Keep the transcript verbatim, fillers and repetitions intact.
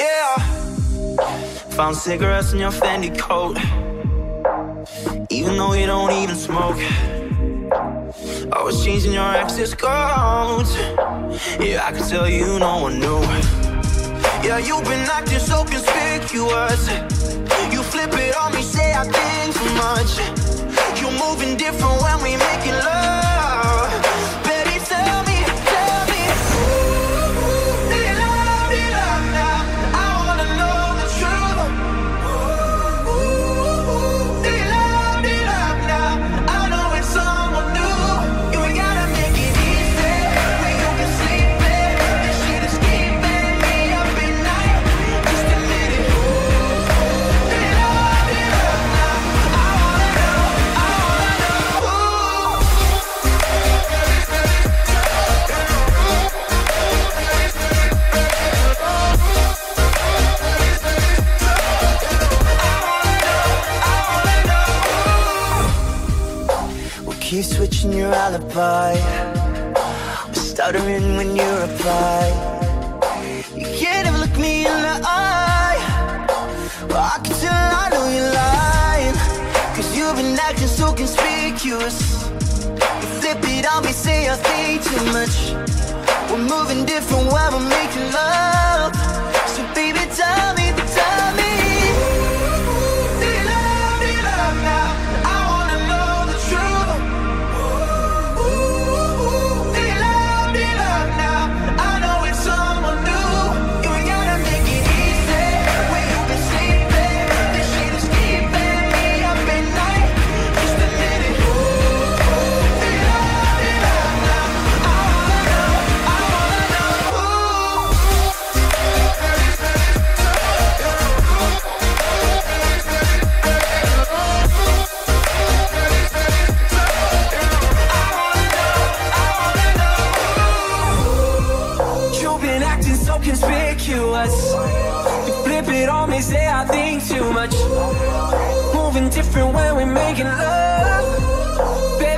Yeah, found cigarettes in your Fendi coat, even though you don't even smoke. Always changing your ex's codes. Yeah, I can tell you no one knew. Yeah, you've been acting so conspicuous. You flip it on me, say I think too much. You're moving different when we making love. Baby, tell me, tell me, ooh, do you love, do you love now? I wanna know the truth. Ooh, do you love, do you love now? I know it's someone new. You ain't gotta make it easy. When you can sleep in, this shit is keeping me up at night. Just admit it. Ooh, do you love, do you love now? I wanna know, I wanna know. Ooh. We keep switching your alibi. We're stuttering when you reply. You can't even look me in the eye. Well, I can tell I know you're lying, cause you've been acting so conspicuous. You flip it on me, say I think too much. We're moving different while we're making love. So baby, tell me, tell me, do you love, do you love now? I wanna know the truth. Ooh, do you love, do you love now? I know it's someone new. You ain't gotta make it easy. When you been sleeping, this shit is keeping me up at night. Just admit it. Ooh, do you love, do you love now? I wanna know, I wanna know. Ooh. You've been acting so conspicuous. You flip it on me, say I think too much. Moving different when we're making love.